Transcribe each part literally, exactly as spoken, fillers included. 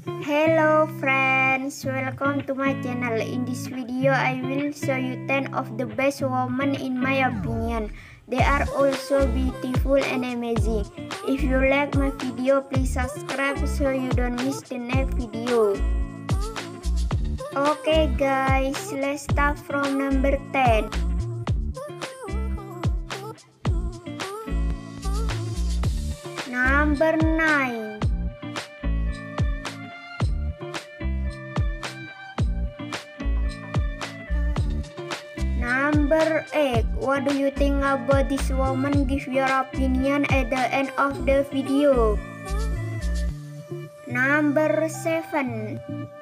Hello friends, welcome to my channel. In this video I will show you ten of the best women in my opinion. They are also beautiful and amazing. If you like my video, please subscribe so you don't miss the next video. Okay guys, let's start from number ten. Number nine. Number eight. What do you think about this woman? Give your opinion at the end of the video. Number seven.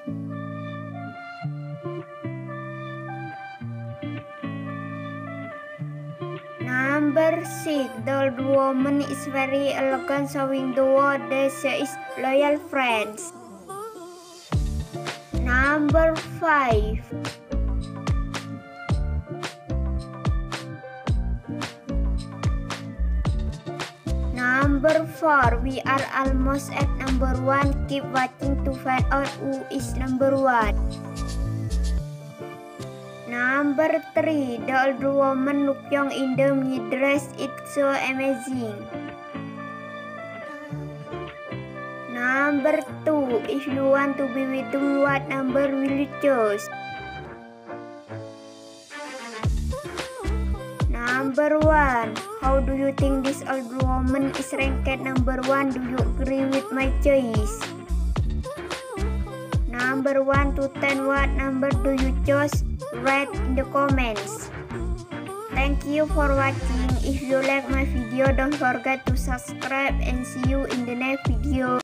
Number six. The old woman is very elegant, showing the world that she is loyal friends. Number five. Number four. We are almost at number one. Keep watching to find out who is number one. Number three. The old woman look young in the mini dress. It's so amazing. Number two. If you want to be with me, what number will you choose? Number one. How do you think this old woman is ranked at number one? Do you agree with my choice? Number one to ten, what number do you choose? Write in the comments. Thank you for watching. If you like my video, don't forget to subscribe and see you in the next video.